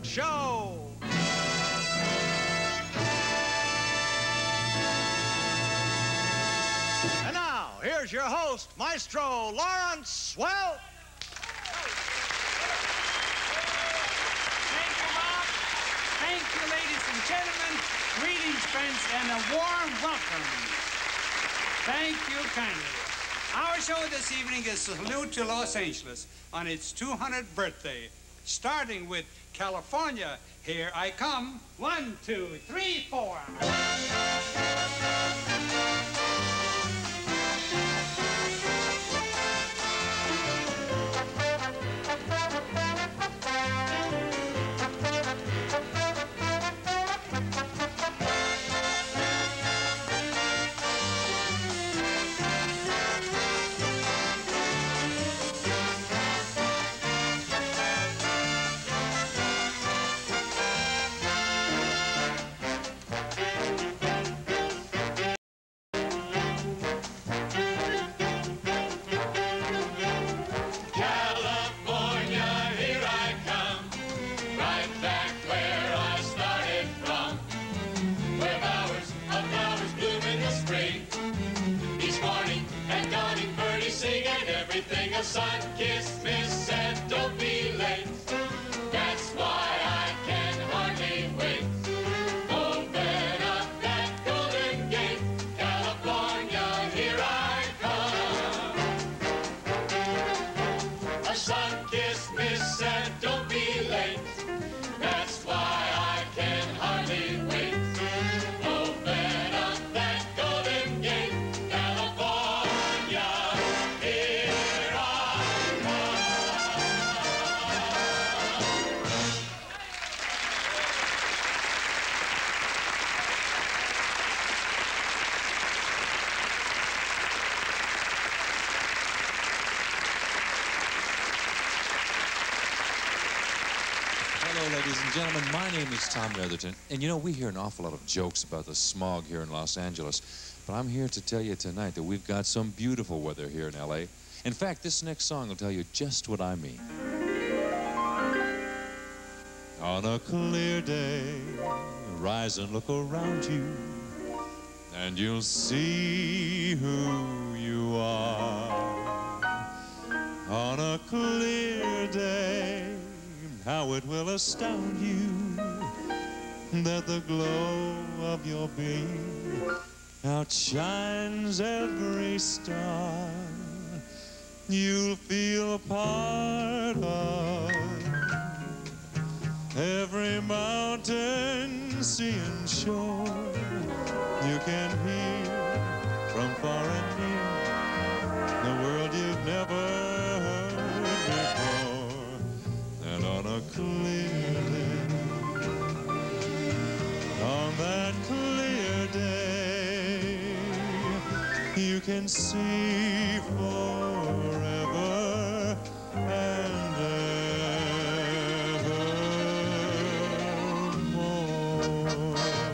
Show. And now, here's your host, Maestro Lawrence Welk. Thank you, Bob. Thank you, ladies and gentlemen. Greetings, friends, and a warm welcome. Thank you kindly. Our show this evening is a salute to Los Angeles on its 200th birthday, starting with California. Here I come. 1, 2, 3, 4. A sun-kissed miss said, don't be late. That's why I can hardly wait. Open up that golden gate, California, here I come. A sun-kissed miss said, don't be late. That's why I can hardly wait. Open up that golden gate, California, here ladies and gentlemen, my name is Tom Netherton, and you know, we hear an awful lot of jokes about the smog here in Los Angeles, but I'm here to tell you tonight that we've got some beautiful weather here in L.A. In fact, this next song will tell you just what I mean. On a clear day, rise and look around you, and you'll see who you are. On a clear day, how it will astound you that the glow of your being outshines every star. You'll feel part of every mountain, sea, and shore. You can hear from far and near the world you've never heard before. And on a clear day, on that clear day, you can see forever and evermore.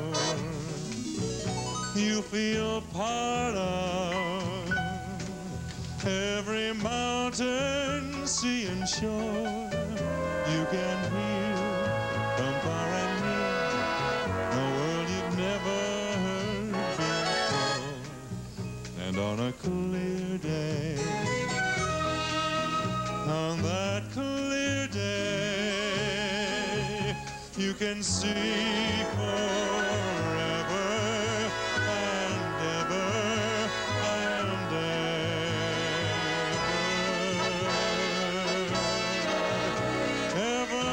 You feel part of every mountain, sea, and shore. You can hear from far and near the world you've never heard before. And on a clear day, on that clear day, you can see forever and ever and ever.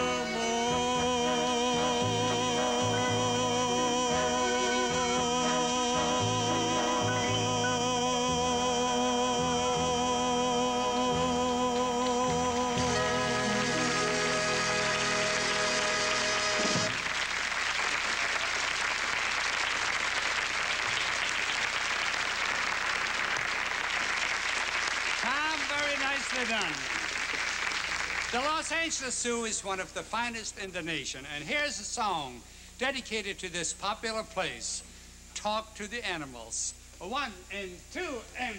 Done. The Los Angeles Zoo is one of the finest in the nation, and here's a song dedicated to this popular place, Talk to the Animals. 1 and 2 and...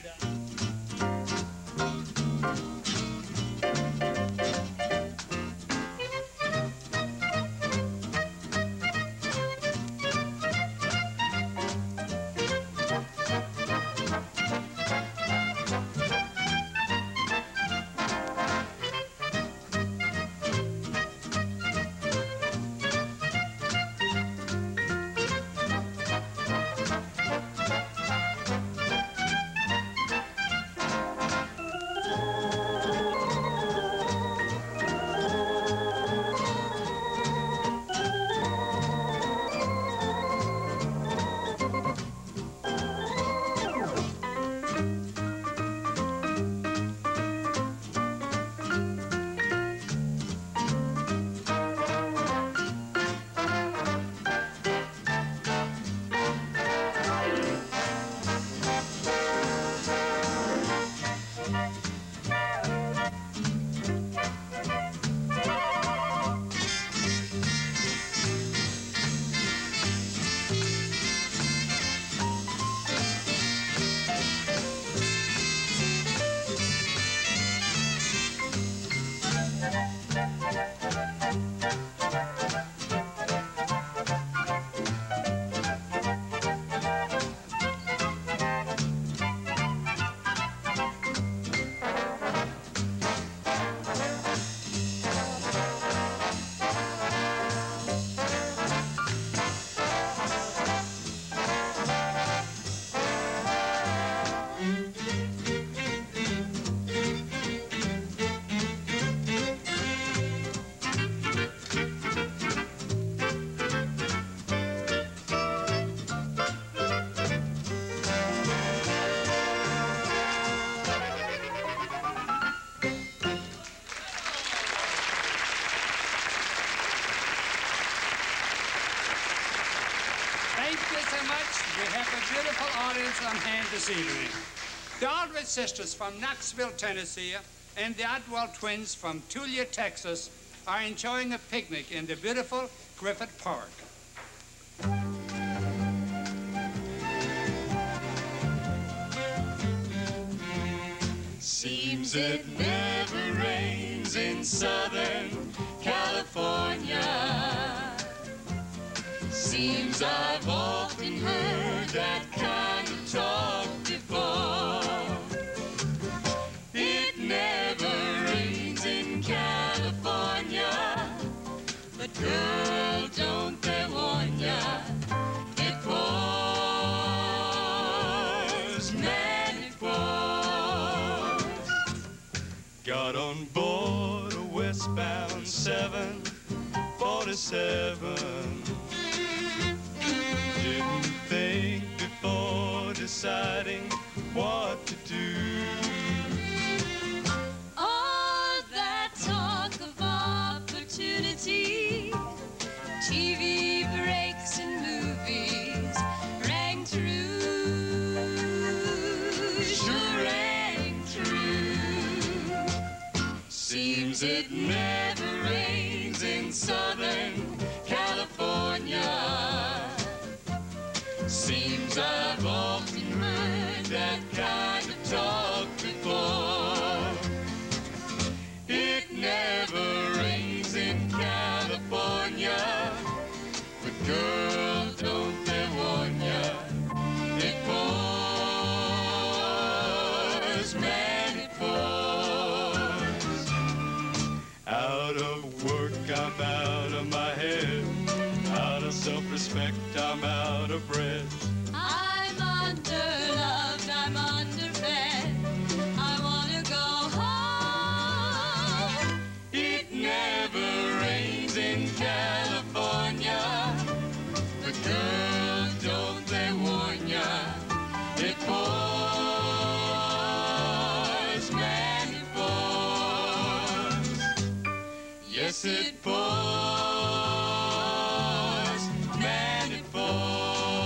band this evening. The Aldrich sisters from Knoxville, Tennessee, and the Otwell twins from Tulia, Texas, are enjoying a picnic in the beautiful Griffith Park. Seems it never rains in Southern California. Seems I've often heard that kind of talk before. It never rains in California, but girl, don't they warn ya, it pours, man, it pours. Got on board a westbound 747. Didn't think before deciding what to do. All that talk of opportunity, TV breaks and movies rang true, sure rang true. Seems it never rains in Southern California. Seems I've often heard that kind of talk before. It never rains in California, but girl, don't they warn ya, it pours, man, it pours. Out of work, I'm out of my head. Out of self-respect, I'm out of bread. I'm underloved, I'm underfed, I wanna go home. It never rains in California, but girl, don't they warn ya, it pours, man, it pours. Yes, it pours, man, it pours.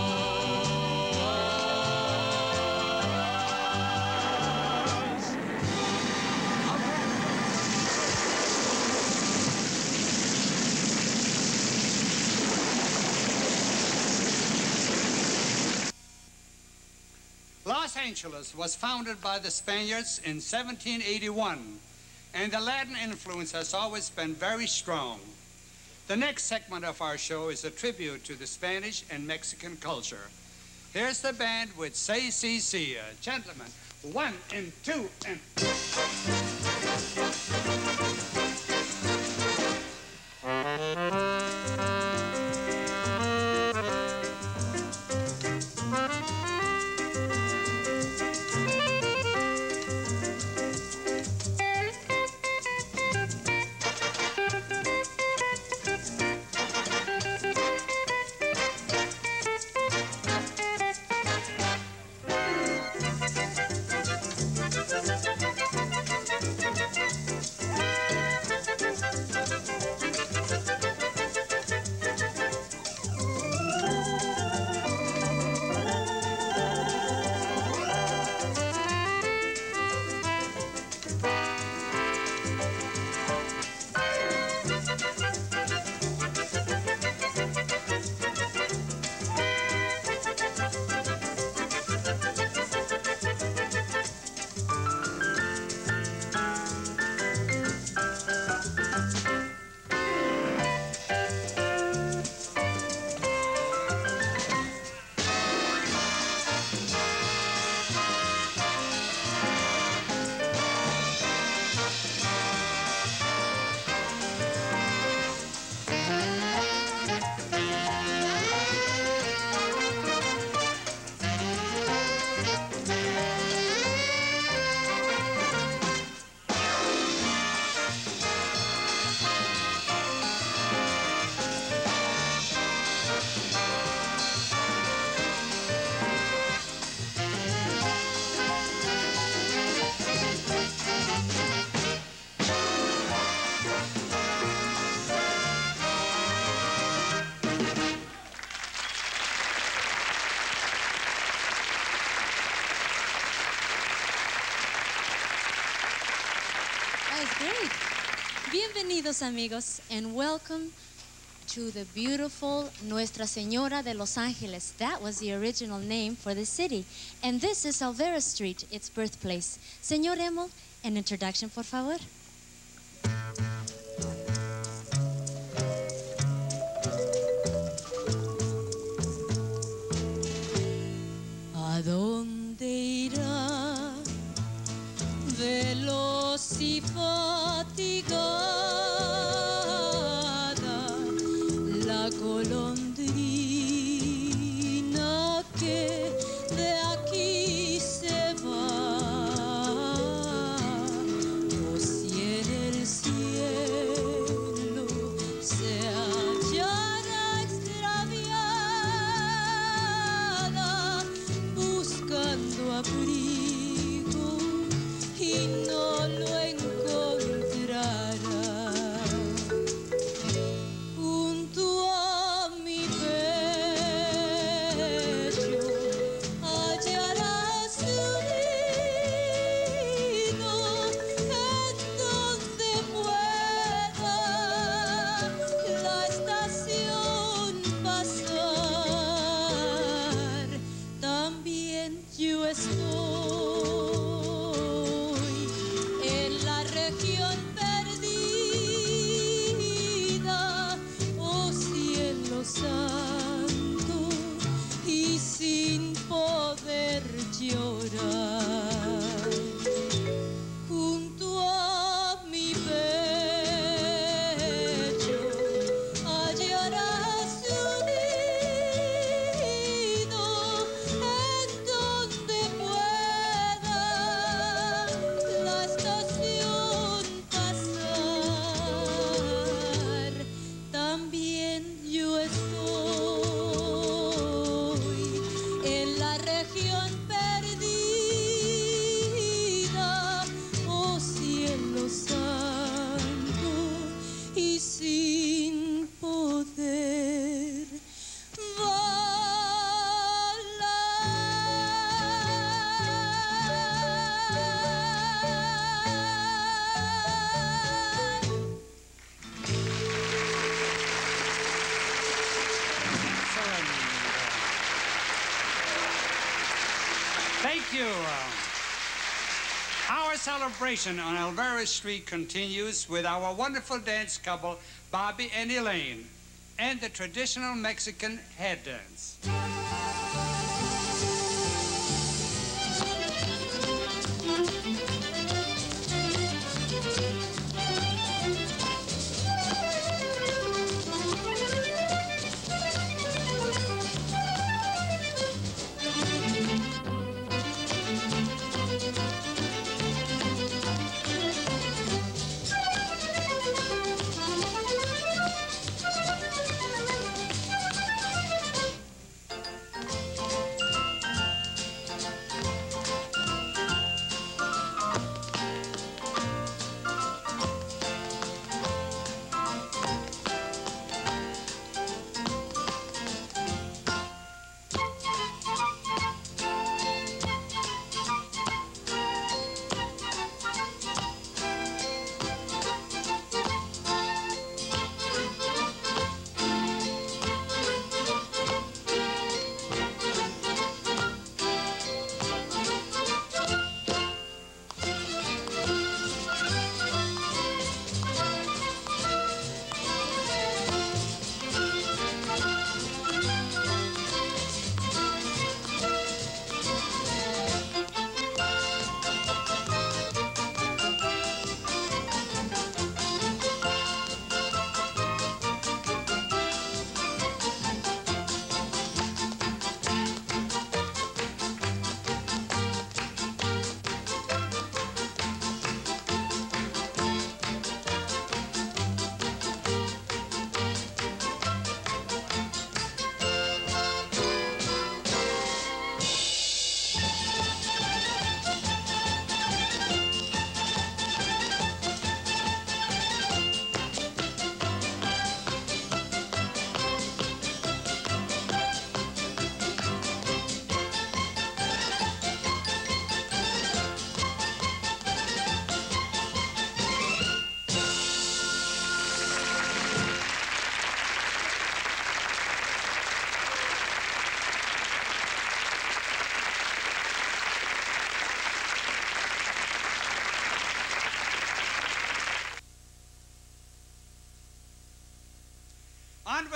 Los Angeles was founded by the Spaniards in 1781, and the Latin influence has always been very strong. The next segment of our show is a tribute to the Spanish and Mexican culture. Here's the band with Say Si Si. Gentlemen, 1 and 2 and... Great. Bienvenidos, amigos, and welcome to the beautiful Nuestra Señora de Los Ángeles. That was the original name for the city. And this is Alvera Street, its birthplace. Señor Emil, an introduction, por favor. ¿A dónde irá veloz y fatigada la golondrina que de aquí se va? O si en el cielo se hallara extraviada buscando abrigo y no lo encontrará. Junto a mi pecho hallará su nido en donde pueda la estación pasar. También yo estoy en la región perdida, oh cielo santo, y sin poder llorar. Junto a mi pecho hallará su nido en donde pueda la estación pasar. También yo estoy en la región perdida, oh cielo santo, y sin poder Thank you. Our celebration on Alvera Street continues with our wonderful dance couple, Bobby and Elaine, and the traditional Mexican head dance.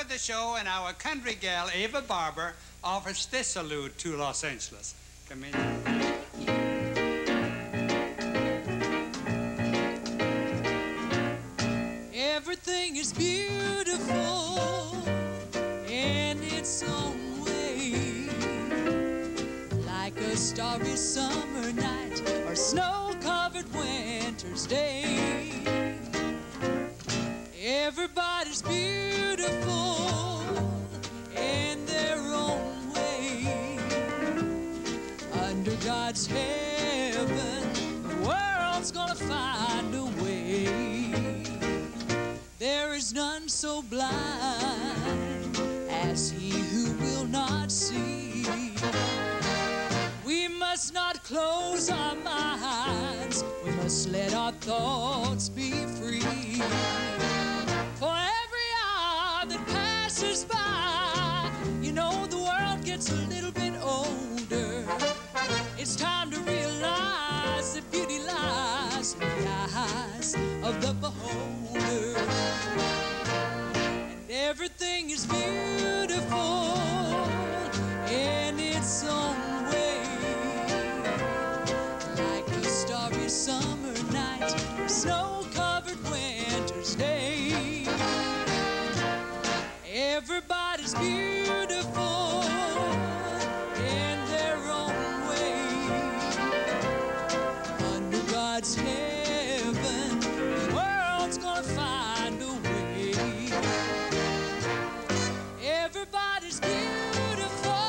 of the show, and our country gal, Ava Barber, offers this salute to Los Angeles. Come in. Everything is beautiful in its own way, like a starry summer night or snow-covered winter's day. Everybody's beautiful in their own way. Under God's heaven, the world's gonna find a way. There is none so blind as he who will not see. We must not close our minds. We must let our thoughts be free. For every hour that passes by, you know the world gets a little bit older. It's time to realize that beauty lies in the eyes of the beholder. And everything is beautiful in its own way, like a starry summer night or snow-covered winter's day. Everybody's beautiful in their own way. Under God's heaven, the world's gonna find a way. Everybody's beautiful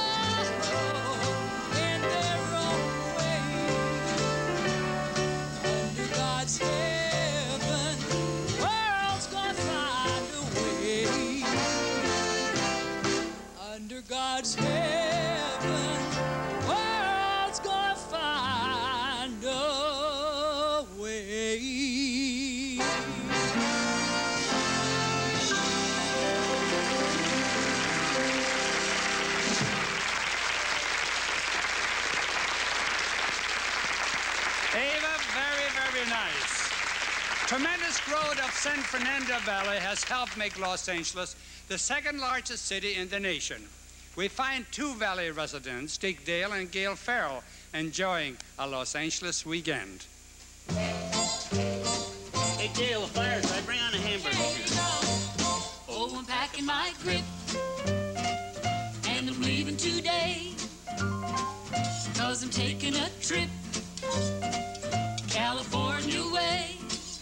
in their own way. Under God's heaven, the world's gonna find a way. Under God's heaven, the world's gonna find a way. Ava, very, very nice. Tremendous growth of San Fernando Valley has helped make Los Angeles the second largest city in the nation. We find two Valley residents, Dick Dale and Gail Farrell, enjoying a Los Angeles weekend. Hey, Gail, the fire's right. Bring on a hamburger. Oh, I'm packing my grip, and I'm leaving today, 'cause I'm taking a trip California way.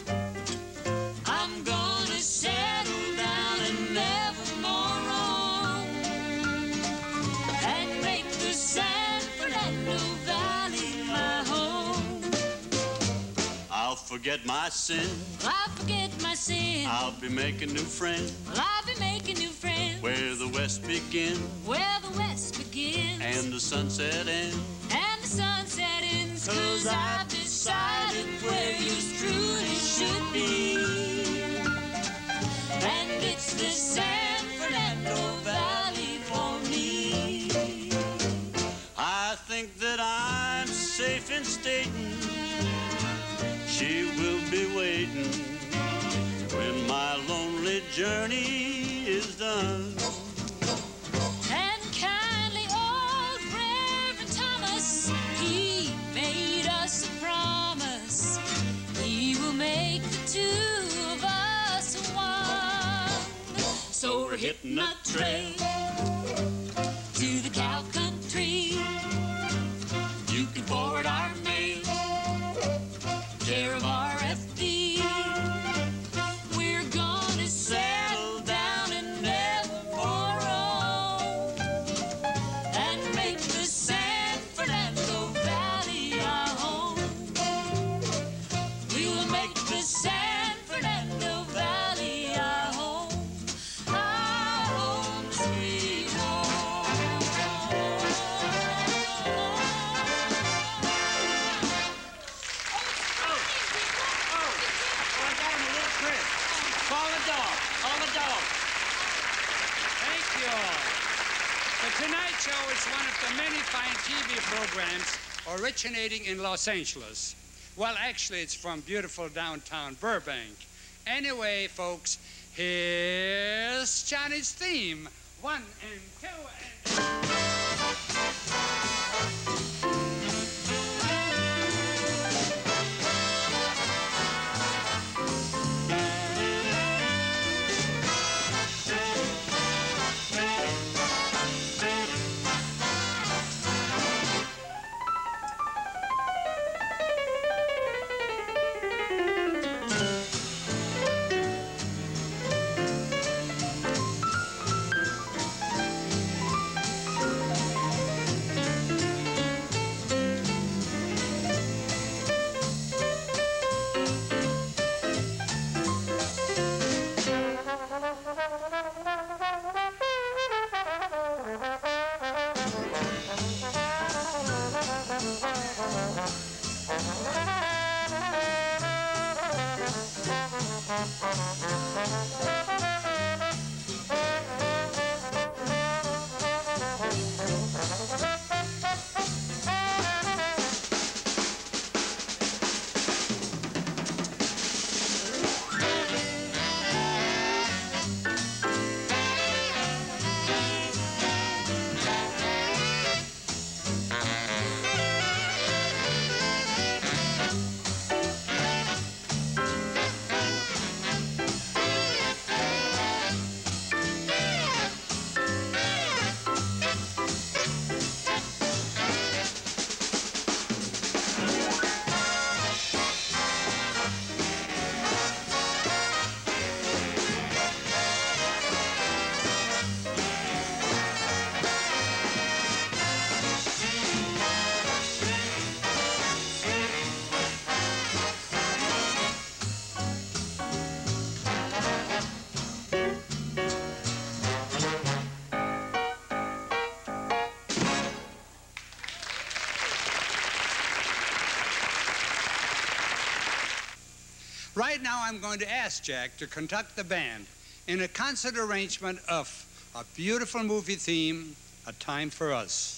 I'm gonna settle down and never more roam, and make the San Fernando Valley my home. I'll forget my sin. I'll forget my sin. I'll be making new friends I'll be making new friends where the west begins where the west begins and the sunset ends. and the sunset ends. 'Cause I've decided where yours truly should be, and it's the San Fernando Valley for me. I think that I'm safe in stating she will be waiting when my lonely journey is done. And kindly old Reverend Thomas, he made us a promise. He will make the two of us one. So we're hitting a trail to the cow country. You can forward our mail, care of RFD. We're gonna settle down and never more roam, and make the San Fernando Valley our home. We will make the San Fernando Valley our home sweet home. I got him a little crib. Call the dog. Call the dog. Thank you. The Tonight Show is one of the many fine TV programs originating in Los Angeles. Well, actually, it's from beautiful downtown Burbank. Anyway, folks, Here's Johnny's theme. 1 and 2 and... Right now, I'm going to ask Jack to conduct the band in a concert arrangement of a beautiful movie theme, A Time for Us.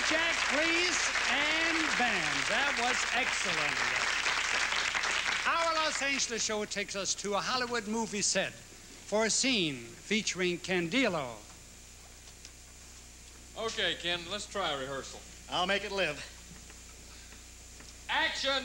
Jack, Pleis, and band. That was excellent. Our Los Angeles show takes us to a Hollywood movie set for a scene featuring Candelo. Okay, Ken, let's try a rehearsal. I'll make it live. Action!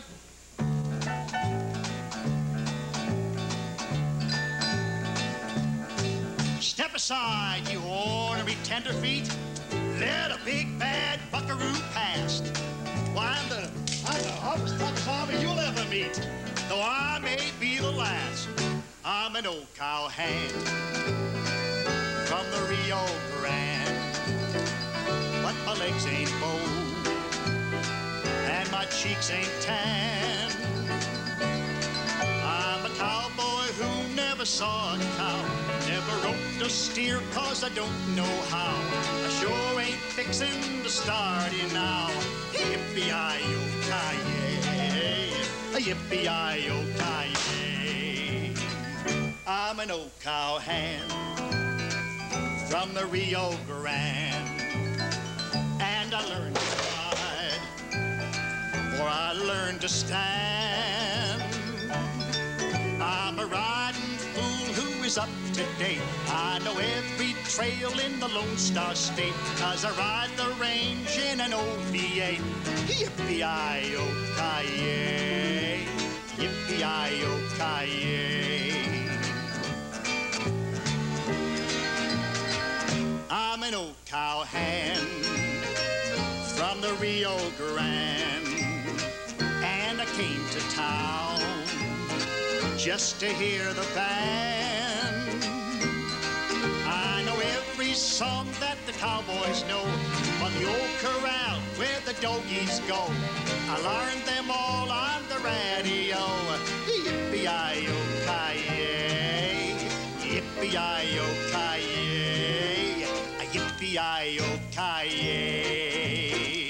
Step aside, you ornery tenderfeet. Let a big bad buckaroo past. Why, I'm the hottest zombie you'll ever meet. Though I may be the last, I'm an old cowhand from the Rio Grande. But my legs ain't bold and my cheeks ain't tan. I'm a cowboy who never saw a cow, never roped a steer 'cause I don't know how. I sure ain't fixin' to start in now. Yippee-yi-yo-ki-yay, yippee-yi-yo-ki-yay. I'm an old cowhand from the Rio Grande, and I learned to ride before I learned to stand. I'm a riding fool who is up to date. I know every trail in the Lone Star State, 'cause I ride the range in an old V8. Yippee-yi-yo-ki-yay, yippee-yi-yo-ki-yay. I'm an old cowhand from the Rio Grande, and I came to town just to hear the band. I know every song that the cowboys know, from the old corral where the doggies go. I learned them all on the radio. Yippee-yi-yo-ki-yay, yippee-yi-yo-ki-yay, yippee-yi-yo-ki-yay.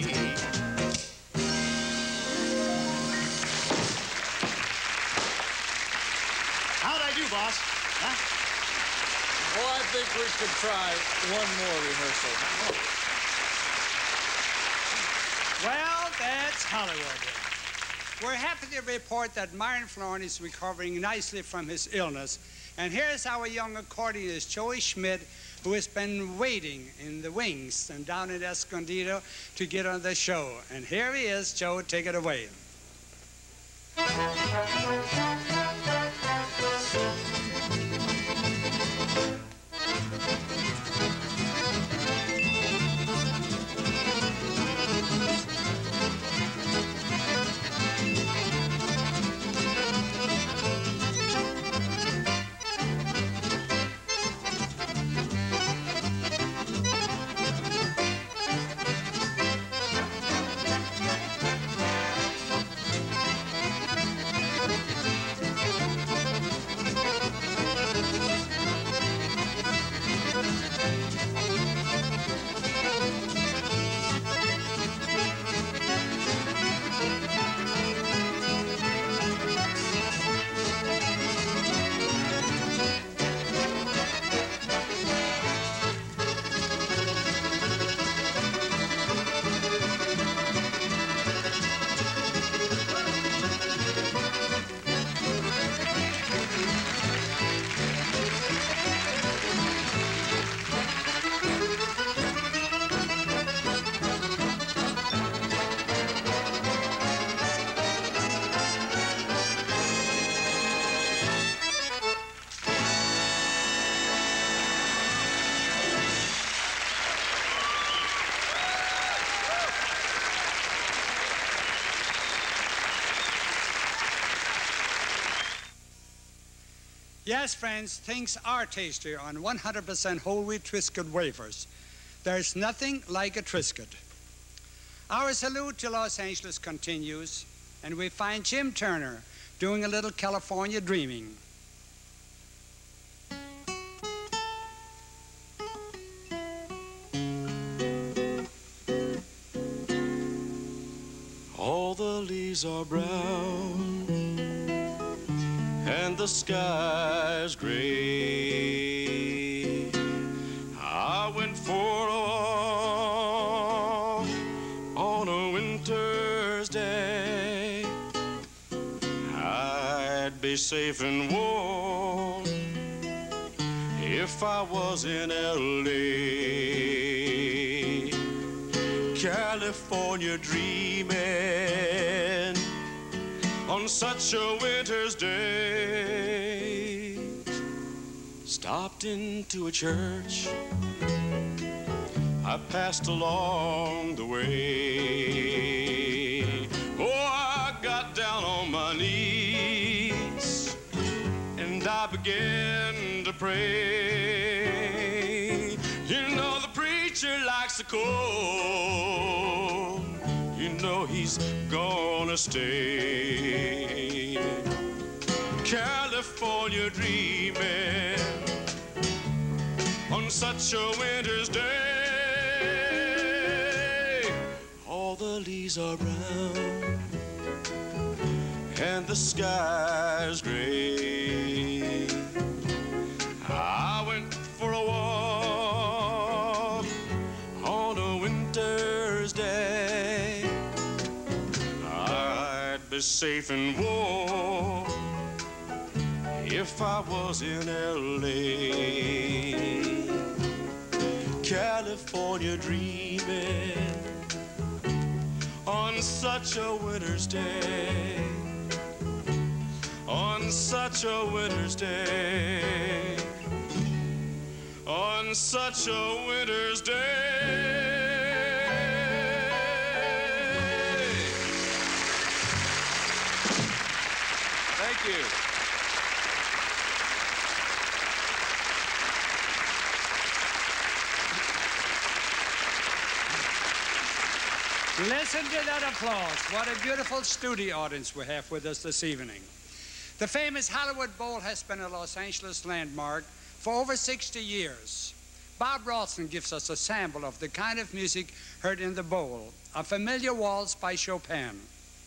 How'd I do, boss? Huh? Oh, I think we could try one more rehearsal. Well, that's Hollywood. We're happy to report that Myron Florin is recovering nicely from his illness. And here's our young accordionist, Joey Schmidt, who has been waiting in the wings and down at Escondido to get on the show. And here he is. Joe, take it away. Yes, friends, things are tastier on 100% whole wheat Triscuit wafers. There's nothing like a Triscuit. Our salute to Los Angeles continues, and we find Jim Turner doing a little California dreaming. All the leaves are brown and the sky's gray. I went for a walk be safe and warm if I was in L.A. California dreaming on such a winter's day. Stopped into a church I passed along the way. Oh, I got down on my knees and I began to pray. You know the preacher likes the cold. You know he's gonna stay. California dreaming on such a winter's day. All the leaves are brown and the sky's gray. I went for a walk on a winter's day. I'd be safe and warm if I was in L.A. California dreaming on such a winter's day. On such a winter's day. On such a winter's day. Thank you. Listen to that applause. What a beautiful studio audience we have with us this evening. The famous Hollywood Bowl has been a Los Angeles landmark for over 60 years. Bob Ralston gives us a sample of the kind of music heard in the bowl, a familiar waltz by Chopin.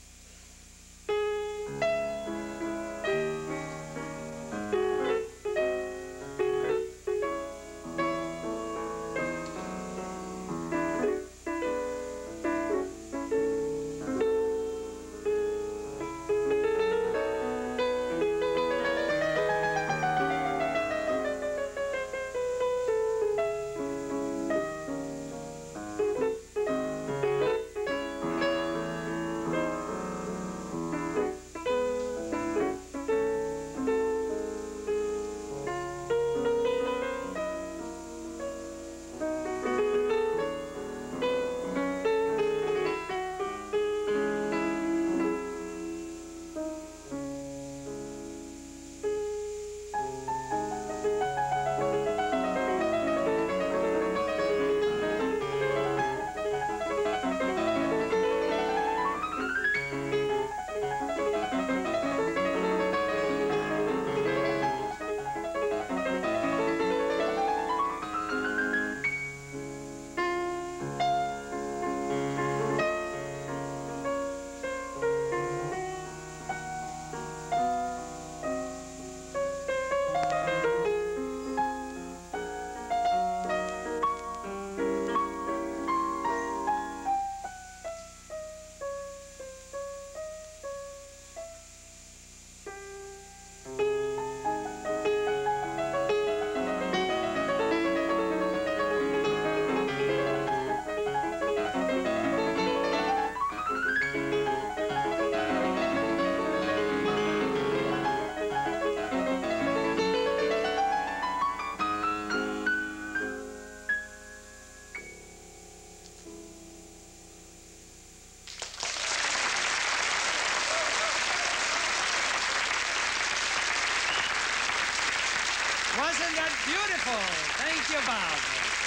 Wasn't that beautiful? Thank you, Bob.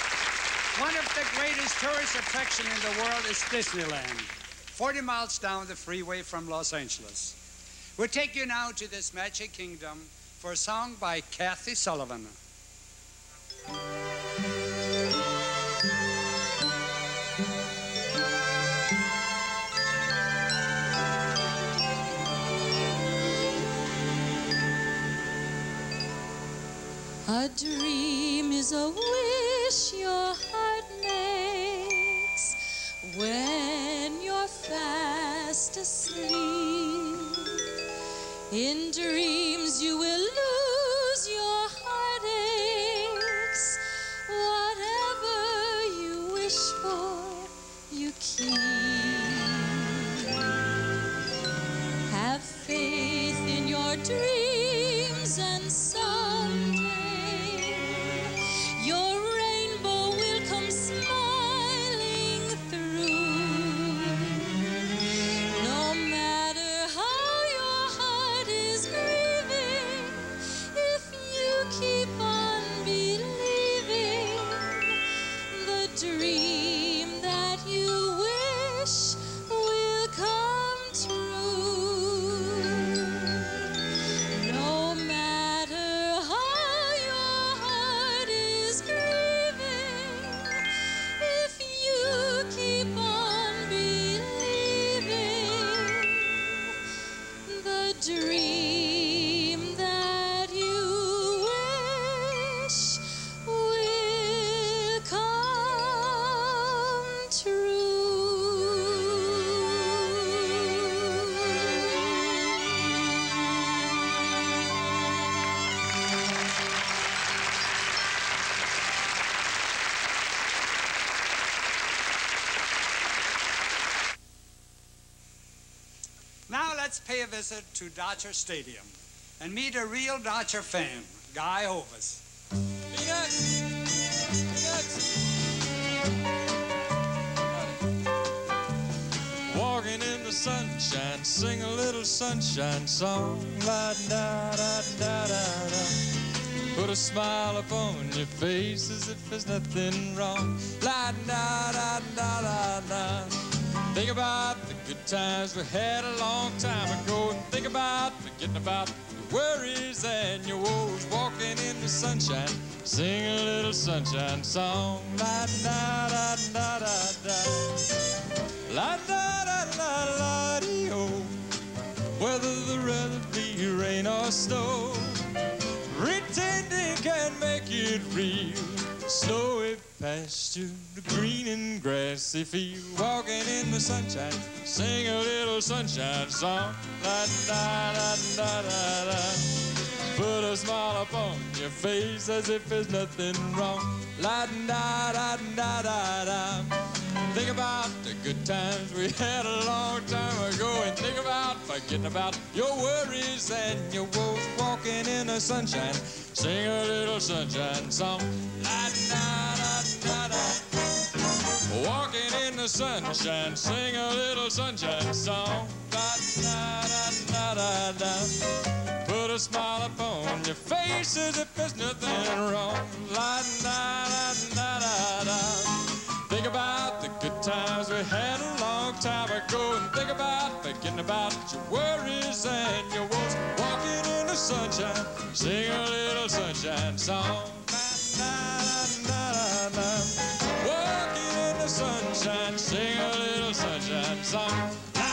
One of the greatest tourist attractions in the world is Disneyland, 40 miles down the freeway from Los Angeles. We'll take you now to this Magic Kingdom for a song by Kathy Sullivan. A dream is a wish your heart makes when you're fast asleep. In dreams you will lose your heartaches. Whatever you wish for, you keep. Have faith in your dreams, and someday your rainbow will come smiling through. No matter how your heart is grieving, if you keep on believing, the dream that you wish will come true. No matter how your heart is grieving, if you keep on believing, the dream that you wish will come Now let's pay a visit to Dodger Stadium and meet a real Dodger fan, Guy Hovis. Peanuts! Peanuts! Walking in the sunshine, sing a little sunshine song. La da da da da da. Put a smile upon your face as if there's nothing wrong. La da da da da da. Think about the good times we had a long time ago, and think about forgetting about your worries and your woes. Walking in the sunshine, sing a little sunshine song. La da da da da da. La da da da da dee oh. Whether the weather be rain or snow, pretending can make it real. Snowy pasture, the green and grassy field. Walking in the sunshine, sing a little sunshine song. La da da da da da. Put a smile upon your face as if there's nothing wrong. La da da da da da. Think about the good times we had a long time ago, and think about forgetting about your worries and your woes. Walking in the sunshine, sing a little sunshine song. La da da da da. Walking in the sunshine, sing a little sunshine song. Da da da da da da. Put a smile upon your face as if there's nothing wrong. La da da da da da. Think about the good times we had a long time ago, and think about forgetting about your worries and your woes. Walking in the sunshine, sing a little sunshine song. Walking in the sunshine, sing a little sunshine song.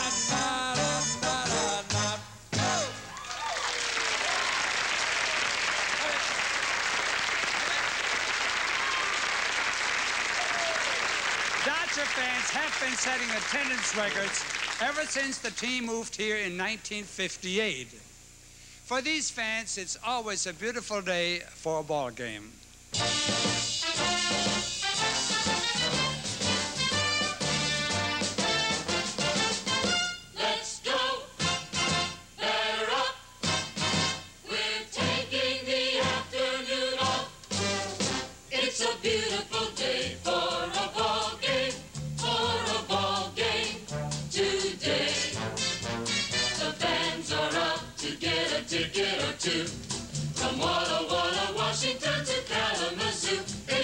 Dodger fans have been setting attendance records ever since the team moved here in 1958. For these fans, it's always a beautiful day for a ball game. Let's go, batter up. We're taking the afternoon off. It's a beautiful day for a ball game, today. The fans are out to get a ticket or two. From Walla Walla, Washington to Kalamazoo.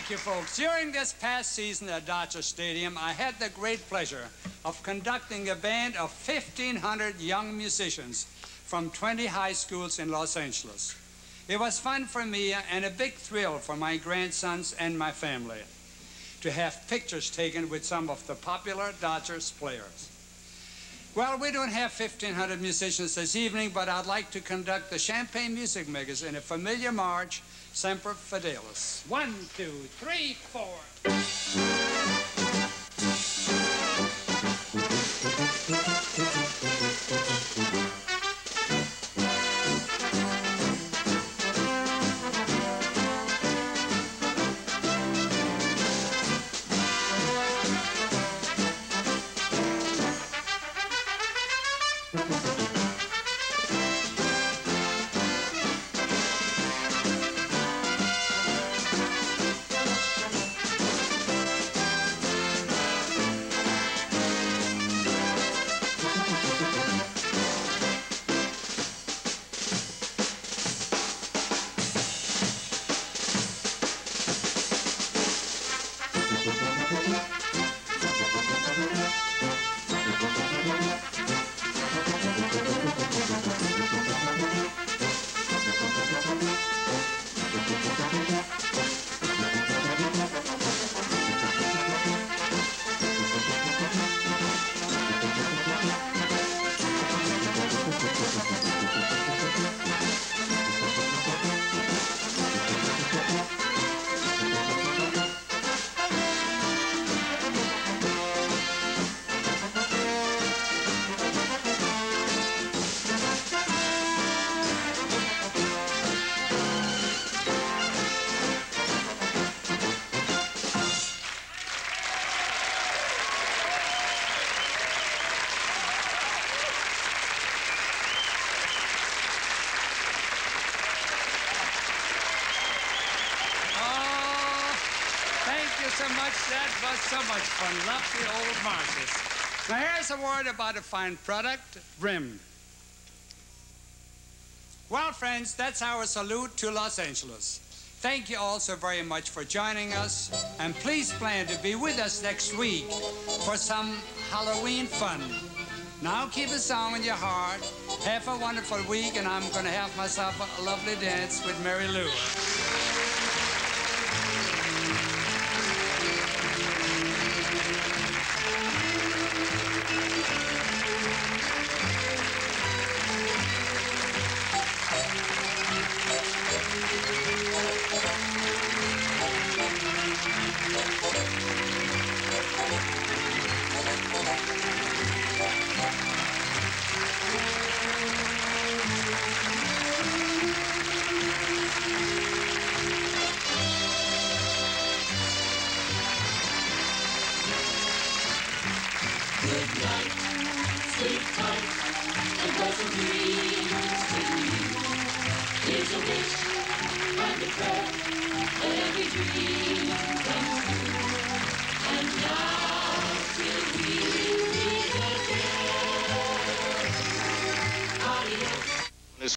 Thank you, folks. During this past season at Dodger Stadium, I had the great pleasure of conducting a band of 1,500 young musicians from 20 high schools in Los Angeles. It was fun for me and a big thrill for my grandsons and my family to have pictures taken with some of the popular Dodgers players. Well, we don't have 1,500 musicians this evening, but I'd like to conduct the Champagne Music Makers in a familiar march, Semper Fidelis. 1, 2, 3, 4. So much. That was so much fun. Love the old marches. Now here's a word about a fine product, Brim. Well, friends, that's our salute to Los Angeles. Thank you all so very much for joining us, and please plan to be with us next week for some Halloween fun. Now keep a song in your heart. Have a wonderful week, and I'm going to have myself a lovely dance with Mary Lou. Here's a wish and a prayer, every dream